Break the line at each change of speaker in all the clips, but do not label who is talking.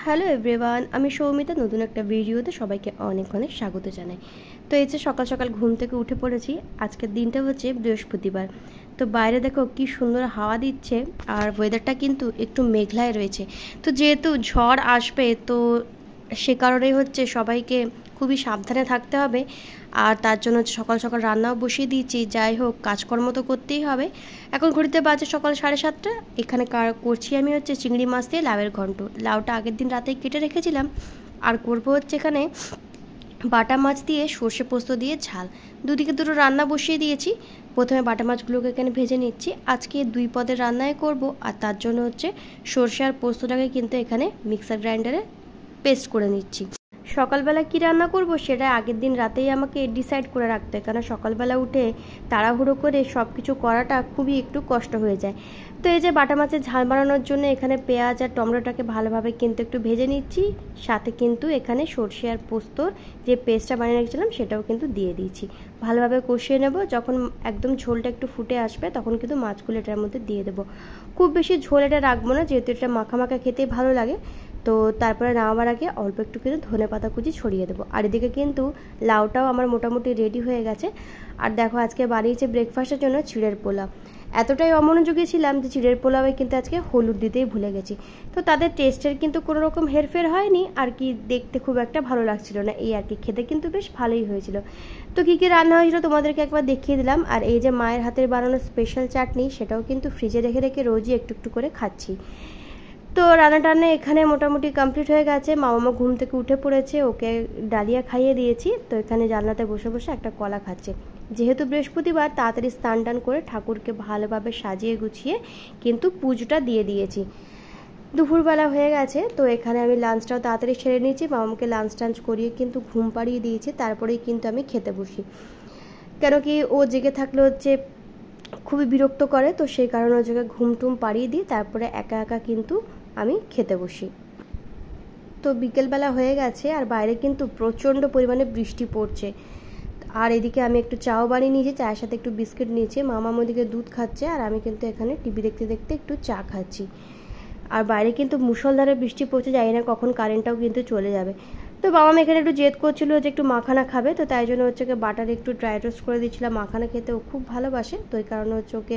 Hello everyone, আমি সৌমিতা নতুন একটা ভিডিওতে সবাইকে অনেক অনেক স্বাগত জানাই। তো এই যে সকাল সকাল ঘুম থেকে উঠে পড়েছি। আজকের দিনটা হচ্ছে বৃহস্পতিবার। তো বাইরে দেখো কি সুন্দর হাওয়া দিচ্ছে, আর ওয়েদারটা কিন্তু একটু মেঘলায় রয়েছে। তো যেহেতু ঝড় আসবে, তো সে কারণেই হচ্ছে সবাইকে খুবই সাবধানে থাকতে হবে। আর তার জন্য সকাল সকাল রান্নাও বসিয়ে দিয়েছি। যাই হোক, কাজকর্ম তো করতেই হবে। এখন ঘড়িতে বাজে সকাল 7:30। এখানে করছি আমি হচ্ছে চিংড়ি মাছ দিয়ে লাউয়ের ঘন্ট। লাউটা আগের দিন রাতেই কেটে রেখেছিলাম। আর করবো হচ্ছে এখানে বাটা মাছ দিয়ে সর্ষে পোস্ত দিয়ে ঝাল। দুদিকে দুটো রান্না বসিয়ে দিয়েছি। প্রথমে বাটা মাছগুলোকে এখানে ভেজে নিচ্ছি। আজকে 2 পদের রান্নায় করব, আর তার জন্য হচ্ছে সর্ষে আর পোস্তটাকে কিন্তু এখানে মিক্সার গ্রাইন্ডারে পেস্ট করে নিচ্ছি। সকালবেলা কি রান্না করব সেটা আগের দিন রাতেই আমাকে ডিসাইড করে রাখতে হয়, কারণ সকালবেলা উঠে তাড়াহুড়ো করে সব কিছু করাটা খুবই একটু কষ্ট হয়ে যায়। তো এই যে বাটা মাছের ঝাল বানানোর জন্য এখানে পেঁয়াজ আর টমেটোটাকে ভালোভাবে কিন্তু একটু ভেজে নিচ্ছি। সাথে কিন্তু এখানে সর্ষে আর পোস্তর যে পেস্টটা বানিয়ে রেখেছিলাম সেটাও কিন্তু দিয়ে দিয়েছি। ভালোভাবে কষিয়ে নেব। যখন একদম ঝোলটা একটু ফুটে আসবে তখন কিন্তু মাছগুলো এটার মধ্যে দিয়ে দেবো। খুব বেশি ঝোল এটা রাখবো না, যেহেতু এটা মাখা মাখা খেতেই ভালো লাগে। তো তারপরে নামাবার আগে অল্প একটু কিন্তু ধনেপাতা কুচি ছড়িয়ে দেবো। আর এদিকে কিন্তু লাউটাও আমার মোটামুটি রেডি হয়ে গেছে। আর দেখো আজকে বানিয়েছে ব্রেকফাস্টের জন্য চিড়ের পোলাও। এতটাই অমনোযোগী ছিলাম যে চিড়ের পোলাওয়ে কিন্তু আজকে হলুদ দিতেই ভুলে গেছি। তো তাদের টেস্টের কিন্তু কোনো রকম হেরফের হয়নি, আর কি দেখতে খুব একটা ভালো লাগছিল না, এই আর কি। খেতে কিন্তু বেশ ভালোই হয়েছিল। তো কী কী রান্না হয়েছিল তোমাদেরকে একবার দেখিয়ে দিলাম। আর এই যে মায়ের হাতের বানানো স্পেশাল চাটনি, সেটাও কিন্তু ফ্রিজে রেখে রেখে রোজই একটু একটু করে খাচ্ছি। তো রান্না টান্না এখানে মোটামুটি কমপ্লিট হয়ে গেছে। মামা ঘুম থেকে উঠে পড়েছে, ওকে ডালিয়া খাইয়ে দিয়েছি। তো এখানে জানলাতে বসে বসে একটা কলা খাচ্ছে। যেহেতু বৃহস্পতিবার, তাড়াতাড়ি স্নান টান করে ঠাকুরকে ভালোভাবে সাজিয়ে গুছিয়ে কিন্তু পুজোটা দিয়ে দিয়েছি। দুপুরবেলা হয়ে গেছে। তো এখানে আমি লাঞ্চটাও তাড়াতাড়ি সেরে নিয়েছি। মামাকে লাঞ্চ টাঞ্চ করিয়ে কিন্তু ঘুম পাড়িয়ে দিয়েছি। তারপরেই কিন্তু আমি খেতে বসি, কেন কি ও জেগে থাকলে হচ্ছে খুবই বিরক্ত করে। তো সেই কারণে ওর জায়গায় ঘুম টুম পাড়িয়ে দিই, তারপরে একা একা কিন্তু আমি খেতে বসি। তো বিকেলবেলা হয়ে গেছে, আর বাইরে কিন্তু প্রচণ্ড পরিমাণে বৃষ্টি পড়ছে। আর এদিকে আমি একটু চাও বানিয়ে নিয়েছি, চায়ের সাথে একটু বিস্কিট নিয়েছি। মামা ওদিকে দুধ খাচ্ছে, আর আমি কিন্তু এখানে টিভি দেখতে দেখতে একটু চা খাচ্ছি। আর বাইরে কিন্তু মুষলধারে বৃষ্টি পড়ছে, জানি না কখন কারেন্টটাও কিন্তু চলে যাবে। তো বাবা এখানে একটু জেদ করছিল যে একটু মাখানা খাবে। তো তাই জন্য হচ্ছে ওকে বাটারে একটু ড্রাই রোস্ট করে দিয়েছিলাম। মাখানা খেতে ও খুব ভালোবাসে, তো এই কারণে হচ্ছে ওকে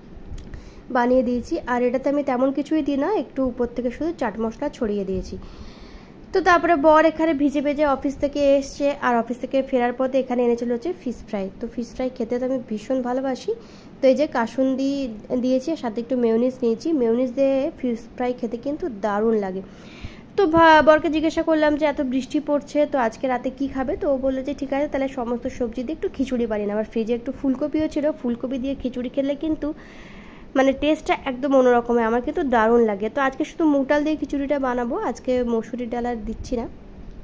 বানিয়ে দিয়েছি। আর এটাতে আমি তেমন কিছুই দিই না, একটু উপর থেকে শুধু চাট মশলা ছড়িয়ে দিয়েছি। তো তারপরে বর এখানে ভিজে ভেজে অফিস থেকে এসছে, আর অফিস থেকে ফেরার পথে এখানে এনেছিল হচ্ছে ফিশ ফ্রাই। তো ফিশ ফ্রাই খেতে তো আমি ভীষণ ভালোবাসি। তো এই যে কাসুন্দি দিয়েছি, সাথে একটু মেয়োনিজ নিয়েছি। মেয়োনিজ দিয়ে ফিশ ফ্রাই খেতে কিন্তু দারুণ লাগে। তো বরকে জিজ্ঞাসা করলাম যে এত বৃষ্টি পড়ছে, তো আজকে রাতে কি খাবে। তো ও বললো যে ঠিক আছে, তাহলে সমস্ত সবজি দিয়ে একটু খিচুড়ি বানিয়ে না। আবার ফ্রিজে একটু ফুলকপিও ছিল, ফুলকপি দিয়ে খিচুড়ি খেলে কিন্তু মানে টেস্টটা একদম অন্যরকমের, আমার কিন্তু দারুণ লাগে। তো আজকে শুধু মুগ ডাল দিয়ে খিচুড়িটা বানাবো, আজকে মসুরি ডাল আর দিচ্ছি না।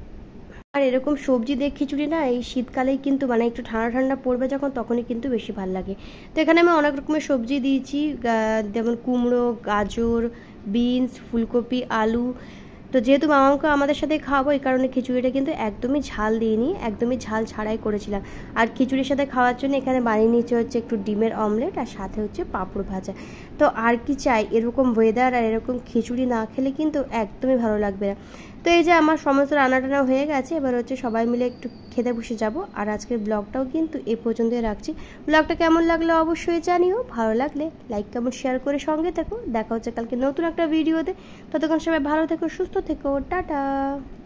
আর এরকম সবজি দিয়ে খিচুড়ি না এই শীতকালেই কিন্তু মানে একটু ঠান্ডা ঠান্ডা পড়বে যখন, তখনই কিন্তু বেশি ভালো লাগে। তো এখানে আমি অনেক রকমের সবজি দিয়েছি, যেমন কুমড়ো, গাজর, বিনস, ফুলকপি, আলু। তো যেহেতু মামাকে আমাদের সাথে খাওয়াবো, এই কারণে খিচুড়িটা কিন্তু একদমই ঝাল দিইনি, একদমই ঝাল ছাড়াই করেছিলাম। আর খিচুড়ির সাথে খাওয়ার জন্য এখানে বানিয়ে নিচ্ছে হচ্ছে একটু ডিমের অমলেট, আর সাথে হচ্ছে পাঁপড় ভাজা। তো আর কি চাই, এরকম ওয়েদার আর এরকম খিচুড়ি না খেলে কিন্তু একদমই ভালো লাগবে না। তো এই যে আমার সমস্ত রান্না টানা হয়ে গেছে, এবার হচ্ছে সবাই মিলে একটু খেতে বসে যাব। আর আজকের ব্লগটাও কিন্তু এ পর্যন্তই রাখছি। ব্লগটা কেমন লাগলো অবশ্যই জানিও। ভালো লাগলে লাইক কমেন্ট শেয়ার করে সঙ্গে থেকো। দেখা হচ্ছে কালকে নতুন একটা ভিডিওতে। ততক্ষণ সবাই ভালো থেকো, সুস্থ থেকো, টাটা।